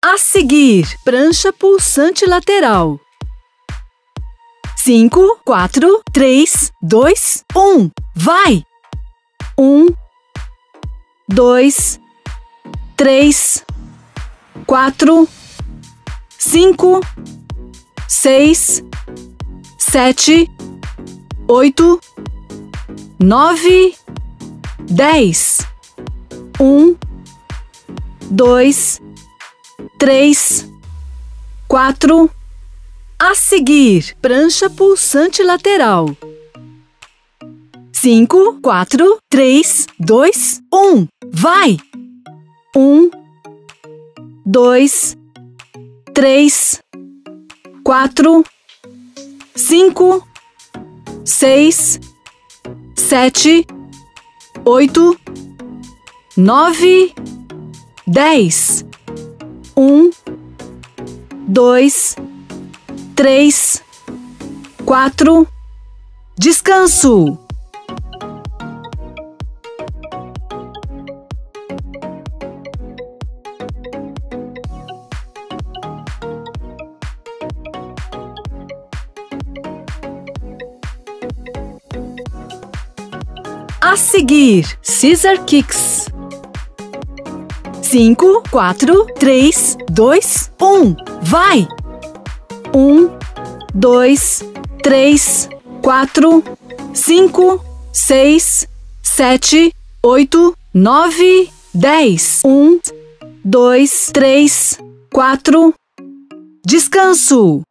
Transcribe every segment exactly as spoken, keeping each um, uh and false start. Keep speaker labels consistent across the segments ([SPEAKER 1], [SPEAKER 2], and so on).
[SPEAKER 1] A seguir, prancha pulsante lateral. Cinco, quatro, três, dois, um. Vai! Um, dois, três, quatro, cinco, seis, sete, oito, nove, dez. Um, dois, três, quatro. A seguir, prancha pulsante lateral. Cinco, quatro, três, dois, um. Vai! Um, dois, três, quatro, cinco, seis, sete, oito, nove, dez. Um, dois, três, quatro. Descanso. A seguir, scissor kicks. Cinco, quatro, três, dois, um. Vai! Um, dois, três, quatro, cinco, seis, sete, oito, nove, dez. Um, dois, três, quatro. Descanso.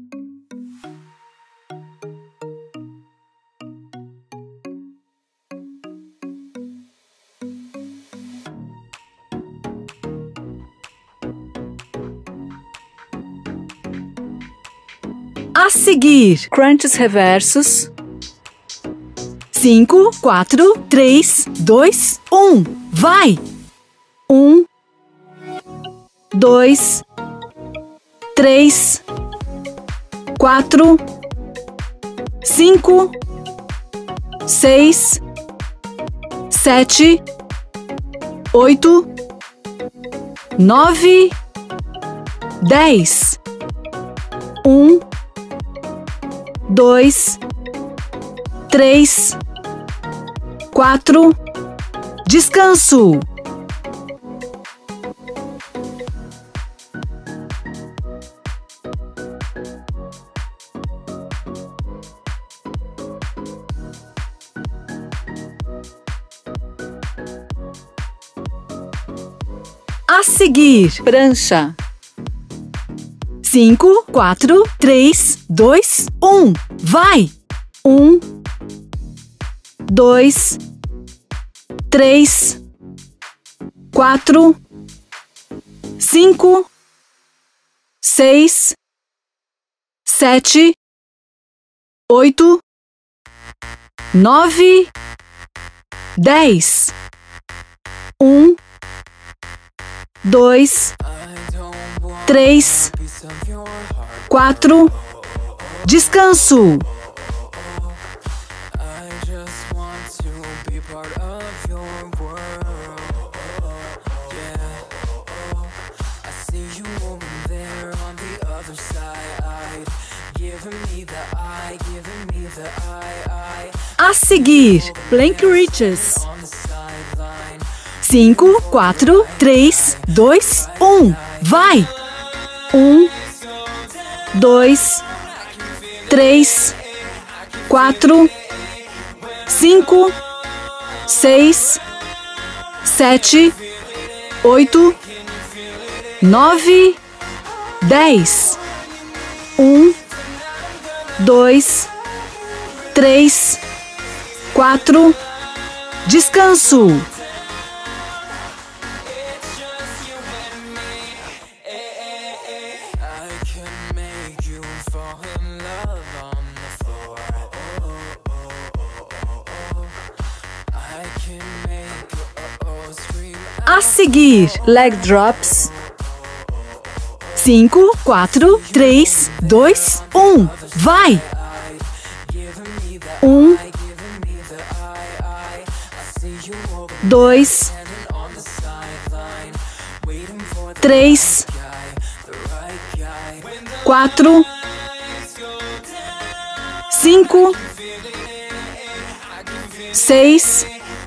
[SPEAKER 1] A seguir, crunches reversos. Cinco, quatro, três, dois, um. Vai! Um, dois, três, quatro, cinco, seis, sete, oito, nove, dez. Um, dois, três, quatro. Descanso. A seguir, prancha. Cinco, quatro, três, dois, um. Vai! Um, dois, três, quatro, cinco, seis, sete, oito, nove, dez. Um, dois, três, quatro. Descanso. A seguir, plank reaches. Cinco, quatro, três, dois, um. Vai! Um, dois, três, quatro, cinco, seis, sete, oito, nove, dez. Um, dois, três, quatro. Descanso. A seguir, leg drops. Cinco, quatro, três, dois, um. Vai! Um, dois, três, quatro, cinco, seis,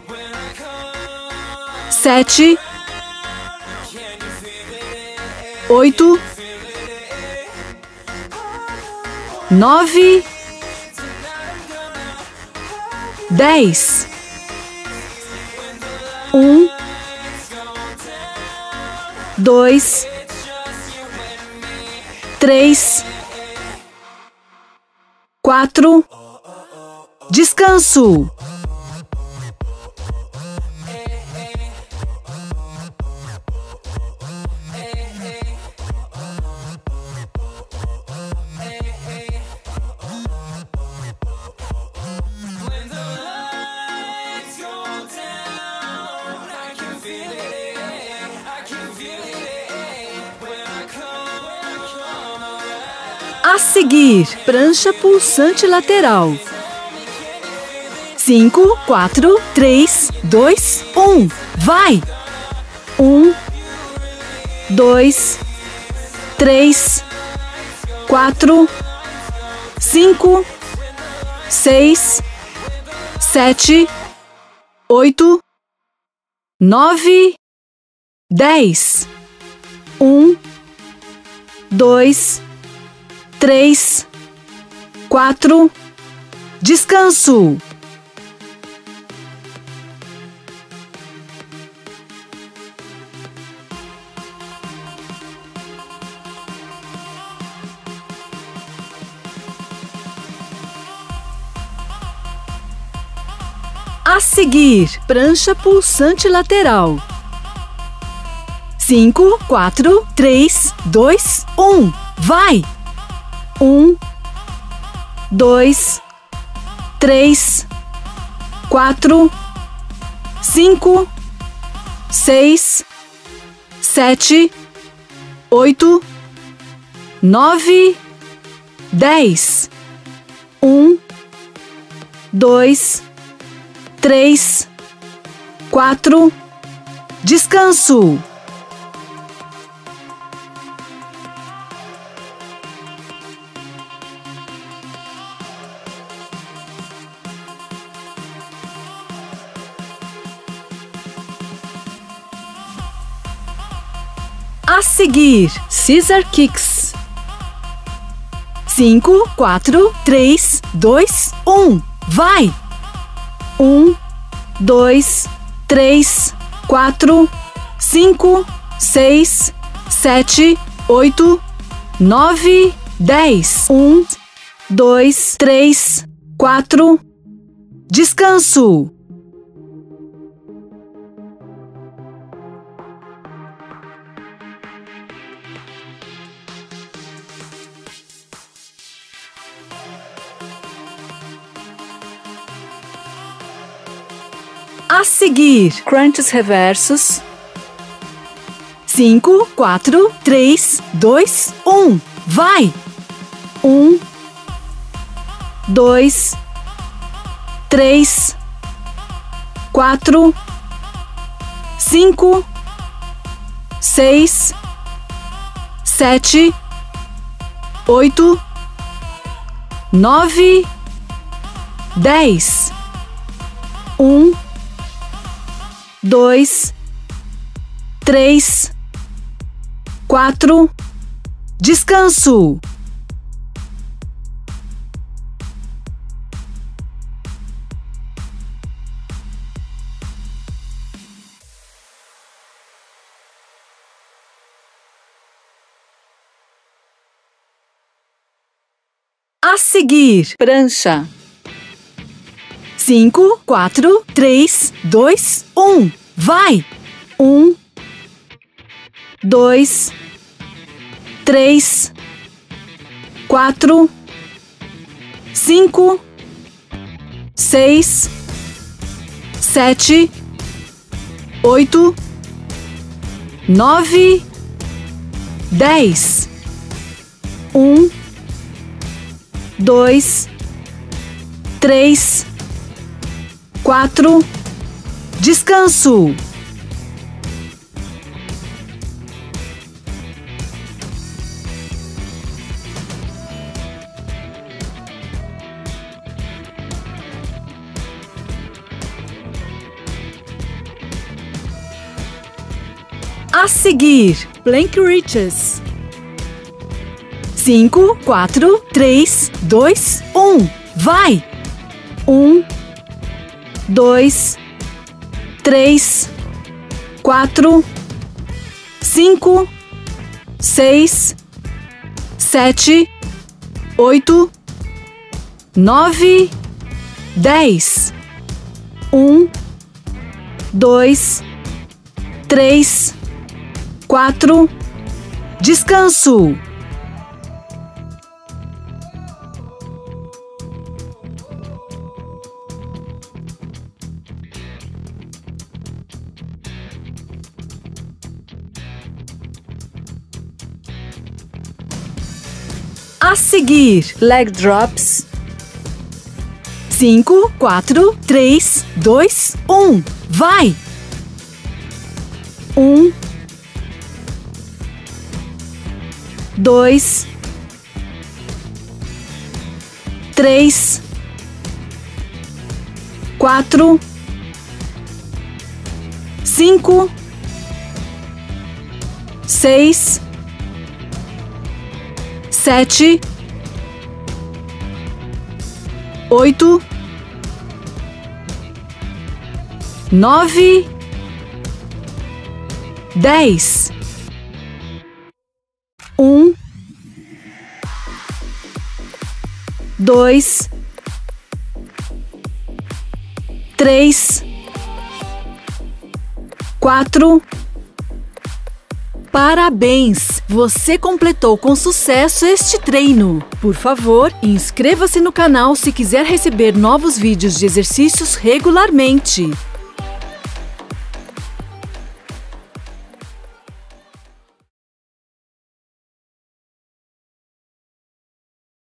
[SPEAKER 1] sete, oito, nove, dez. Um, dois, três, quatro. Descanso. A seguir, prancha pulsante lateral. Cinco, quatro, três, dois, um. Vai! Um, dois, três, quatro, cinco, seis, sete, oito, nove, dez. Um, dois, três, quatro. Descanso. A seguir, prancha pulsante lateral. Cinco, quatro, três, dois, um. Vai! Um, dois, três, quatro, cinco, seis, sete, oito, nove, dez. Um, dois, três, quatro. Descanso. A seguir, Scissor Kicks. Cinco, quatro, três, dois, um. Vai! Um, dois, três, quatro, cinco, seis, sete, oito, nove, dez. Um, dois, três, quatro. Descanso. A seguir, crunches reversos. Cinco, quatro, três, dois, um. Vai! Um, dois, três, quatro, cinco, seis, sete, oito, nove, dez. Um, dois, três, quatro. Descanso. A seguir, prancha. Cinco, quatro, três, dois, um. Vai! Um, dois, três, quatro, cinco, seis, sete, oito, nove, dez. Um, dois, três, quatro. Descanso. A seguir, plank reaches. Cinco, quatro, três, dois, um. Vai! Um, dois, três, quatro, cinco, seis, sete, oito, nove, dez. Um, dois, três, quatro. Descanso. A seguir, leg drops. Cinco, quatro, três, dois, um. Vai! Um, dois, três, quatro, cinco, seis, sete, oito, nove, dez. Um, dois, três, quatro. Parabéns! Você completou com sucesso este treino. Por favor, inscreva-se no canal se quiser receber novos vídeos de exercícios regularmente.